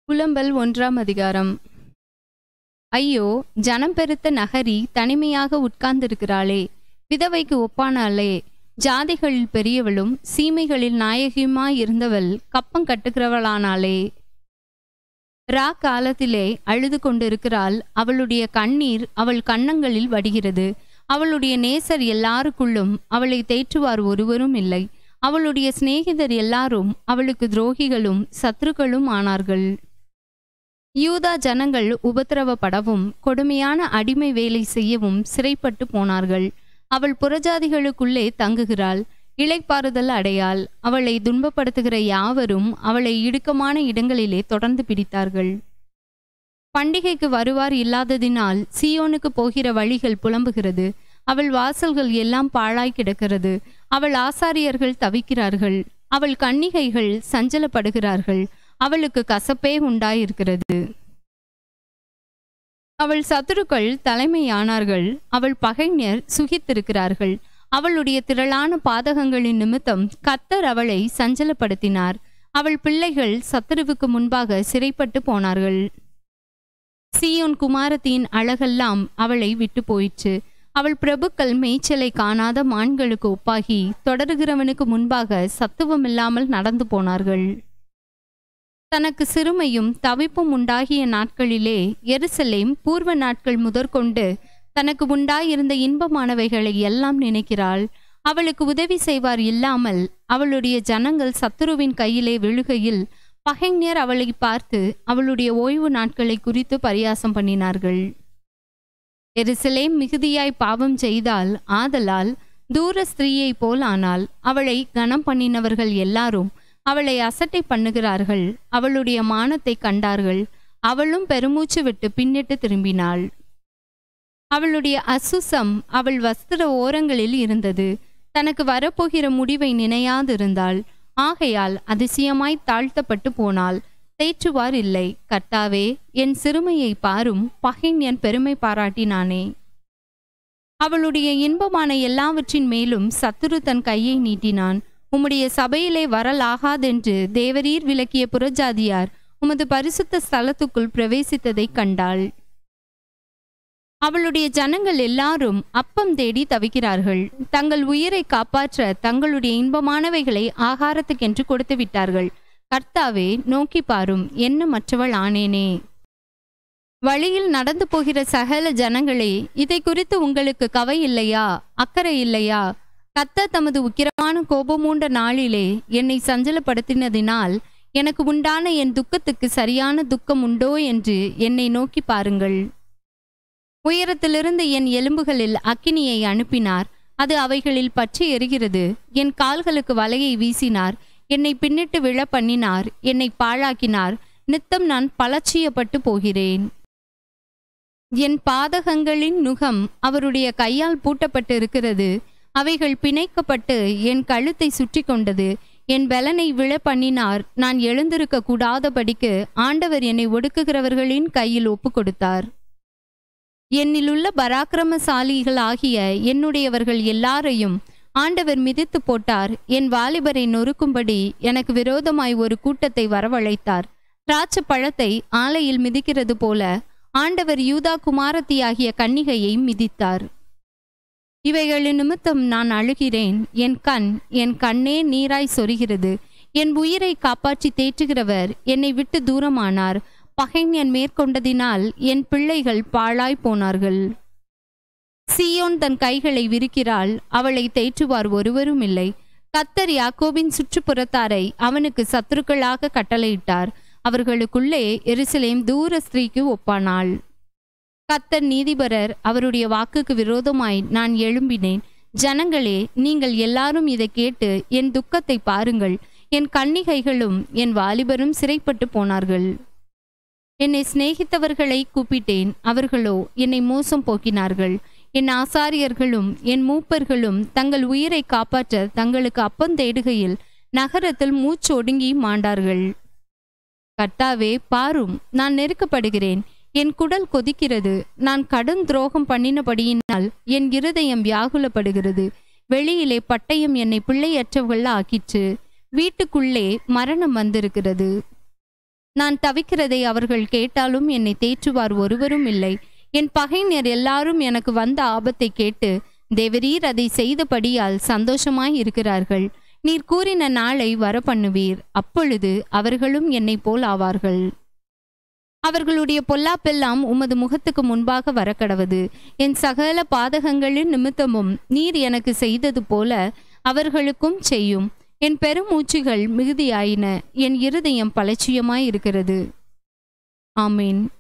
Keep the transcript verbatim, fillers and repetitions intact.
புலம்பல் ஒன்றாம் அதிகாரம். ஐயோ, ஜனம் பெருத்த நகரி தனிமையாக உட்கார்ந்திருக்கிறாளே, விதவைக்கு ஒப்பானாளே. ஜாதிகளில் பெரியவளும் சீமைகளில் நாயகியுமாயிருந்தவள் கப்பம் கட்டுகிறவளானாளே. ரா காலத்திலே அழுது கொண்டிருக்கிறாள். அவளுடைய கண்ணீர் அவள் கன்னங்களில் வடிகிறது. அவளுடைய நேசர் எல்லாருக்குள்ளும் அவளை தேற்றுவார் ஒருவரும் இல்லை. அவளுடைய சிநேகிதர் எல்லாரும் அவளுக்கு துரோகிகளும் சத்துருக்களும் ஆனார்கள். யூதா ஜனங்கள் உபத்திரவப்படவும் கொடுமையான அடிமை வேலை செய்யவும் சிறைப்பட்டு போனார்கள். அவள் புறஜாதிகளுக்குள்ளே தங்குகிறாள், இளைப்பாறுதல் அடையாள். அவளை துன்பப்படுத்துகிற யாவரும் அவளை இடுக்கமான இடங்களிலே தொடர்ந்து பிடித்தார்கள். பண்டிகைக்கு வருவார் இல்லாததினால் சீயோனுக்கு போகிற வழிகள் புலம்புகிறது. அவள் வாசல்கள் எல்லாம் பாழாய் கிடக்கிறது. அவள் ஆசாரியர்கள் தவிக்கிறார்கள். அவள் கன்னிகைகள் சஞ்சலப்படுகிறார்கள். அவளுக்கு கசப்பே உண்டாயிருக்கிறது. அவள் சத்துருக்கள் தலைமையானார்கள். அவள் பகைஞர் சுகித்திருக்கிறார்கள். அவளுடைய திரளான பாதகங்களின் நிமித்தம் கர்த்தர் அவளை சஞ்சலப்படுத்தினார். அவள் பிள்ளைகள் சத்துருவுக்கு முன்பாக சிறைப்பட்டு போனார்கள். சீயோன் குமாரத்தின் அழகெல்லாம் அவளை விட்டு போயிற்று. அவள் பிரபுக்கள் மேய்ச்சலை காணாத மான்களுக்கு ஒப்பாகி தொடருகிறவனுக்கு முன்பாக சத்துவமில்லாமல் நடந்து போனார்கள். தனக்கு சிறுமையும் தவிப்பும் உண்டாகிய நாட்களிலே எருசலேம் பூர்வ நாட்கள் முதற்கொண்டு தனக்கு உண்டாயிருந்த இன்பமானவைகளை எல்லாம் நினைக்கிறாள். அவளுக்கு உதவி செய்வார் இல்லாமல் அவளுடைய ஜனங்கள் சத்துருவின் கையிலே விழுகையில் பகைஞர் அவளை பார்த்து அவளுடைய ஓய்வு நாட்களை குறித்து பரியாசம் பண்ணினார்கள். எருசலேம் மிகுதியாய் பாவம் செய்தால் ஆதலால் தூர ஸ்திரீயை போல் ஆனாள். அவளை கனம் பண்ணினவர்கள் எல்லாரும் அவளை அசட்டை பண்ணுகிறார்கள். அவளுடைய மானத்தை கண்டார்கள். அவளும் பெருமூச்சு விட்டு பின்னிட்டு திரும்பினாள். அவளுடைய அசுசம் அவள் வஸ்திர ஓரங்களில் இருந்தது. தனக்கு வரப்போகிற முடிவை நினையாதிருந்தாள். ஆகையால் அதிசயமாய் தாழ்த்தப்பட்டு போனாள். தேற்றுவார் இல்லை. கர்த்தாவே, என் சிறுமையை பாரும், பகைஞன் பெருமை பாராட்டினானே. அவளுடைய இன்பமான எல்லாவற்றின் மேலும் சத்துரு தன் கையை நீட்டினான். உம்முடைய சபையிலே வரலாகாதென்று தேவரீர் விலக்கிய புறஜாதியார் உமது பரிசுத்த ஸ்தலத்துக்குள் பிரவேசித்ததை கண்டாள். அவளுடைய ஜனங்கள் எல்லாரும் அப்பம் தேடி தவிக்கிறார்கள். தங்கள் உயிரை காப்பாற்ற தங்களுடைய இன்பமானவைகளை ஆகாரத்துக்கென்று கொடுத்து விட்டார்கள். கர்த்தாவே, நோக்கி பாரும், என்ன மற்றவள் ஆனேனே. வழியில் நடந்து போகிற சகல ஜனங்களே, இதை குறித்து உங்களுக்கு கவை இல்லையா, அக்கறை இல்லையா? கர்த்தர் தமது உக்கிரமான கோபமூண்ட நாளிலே என்னை சஞ்சலப்படுத்தினதினால் எனக்கு உண்டான என் துக்கத்துக்கு சரியான துக்கம் உண்டோ என்று என்னை நோக்கி பாருங்கள். உயரத்திலிருந்து என் எலும்புகளில் அக்கினியை அனுப்பினார். அது அவைகளில் பற்றி எரிகிறது. என் கால்களுக்கு வலையை வீசினார். என்னை பின்னிட்டு விழ பண்ணினார். என்னை பாழாக்கினார். நித்தம் நான் பலட்சியப்பட்டு போகிறேன். என் பாதகங்களின் நுகம் அவருடைய கையால் பூட்டப்பட்டு இருக்கிறது. அவைகள் பிணைக்கப்பட்டு என் கழுத்தை சுற்றி கொண்டது. என் பலனை விழ பண்ணினார். நான் எழுந்திருக்க கூடாதபடிக்கு ஆண்டவர் என்னை ஒடுக்குகிறவர்களின் கையில் ஒப்பு கொடுத்தார். என்னிலுள்ள பராக்கிரமசாலிகள் ஆகிய என்னுடையவர்கள் எல்லாரையும் ஆண்டவர் மிதித்து போட்டார். என் வாலிபரை நொறுக்கும்படி எனக்கு விரோதமாய் ஒரு கூட்டத்தை வரவழைத்தார். திராட்சை பழத்தை ஆலையில் மிதிக்கிறது போல ஆண்டவர் யூதா குமாரத்தியாகிய கன்னிகையை மிதித்தார். இவைகளின் நிமித்தம் நான் அழுகிறேன். என் கண் என் கண்ணே நீராய் சொரிகிறது. என் உயிரை காப்பாற்றி தேற்றுகிறவர் என்னை விட்டு தூரமானார். பகைஞன் மேற்கொண்டதினால் என் பிள்ளைகள் பாழாய் போனார்கள். சீயோன் தன் கைகளை விரிக்கிறாள். அவளை தேற்றுவார் ஒருவரும் இல்லை. கர்த்தர் யாக்கோபின் சுற்றுப்புறத்தாரை அவனுக்கு சத்துருக்களாக கட்டளையிட்டார். அவர்களுக்குள்ளே எருசலேம் தூர ஸ்திரீக்கு ஒப்பானாள். கர்த்தர் நீதிபரர். அவருடைய வாக்குக்கு விரோதமாய் நான் எழும்பினேன். ஜனங்களே, நீங்கள் எல்லாரும் இதை கேட்டு என் துக்கத்தை பாருங்கள். என் கன்னிகைகளும் என் வாலிபரும் சிறைப்பட்டு போனார்கள். என்னை சிநேகித்தவர்களை கூப்பிட்டேன். அவர்களோ என்னை மோசம் போக்கினார்கள். என் ஆசாரியர்களும் என் மூப்பர்களும் தங்கள் உயிரை காப்பாற்ற தங்களுக்கு அப்பம் தேடுகையில் நகரத்தில் மூச்சு ஒடுங்கி மாண்டார்கள். கர்த்தாவே, பாரும், நான் நெருக்கப்படுகிறேன். என் குடல் கொதிக்கிறது. நான் கடும் துரோகம் பண்ணினபடியினால் என் இருதயம் வியாகுலப்படுகிறது. வெளியிலே பட்டயம் என்னை பிள்ளையற்றவர்கள் ஆக்கிற்று. வீட்டுக்குள்ளே மரணம் வந்திருக்கிறது. நான் தவிக்கிறதை அவர்கள் கேட்டாலும் என்னை தேற்றுவார் ஒருவரும் இல்லை. என் பகைஞர் எல்லாரும் எனக்கு வந்த ஆபத்தை கேட்டு தேவரீர் அதை செய்தபடியால் சந்தோஷமாய் இருக்கிறார்கள். நீர் கூறின நாளை வர பண்ணுவீர், அப்பொழுது அவர்களும் என்னை போல் ஆவார்கள். அவர்களுடைய பொல்லாப்பெல்லாம் உமது முகத்துக்கு முன்பாக வரக்கடவது. என் சகல பாதகங்களின் நிமித்தமும் நீர் எனக்கு செய்தது போல அவர்களுக்கும் செய்யும். என் பெருமூச்சுகள் மிகுதியாயின, என் இருதயம் பலட்சியமாய் இருக்கிறது. ஆமீன்.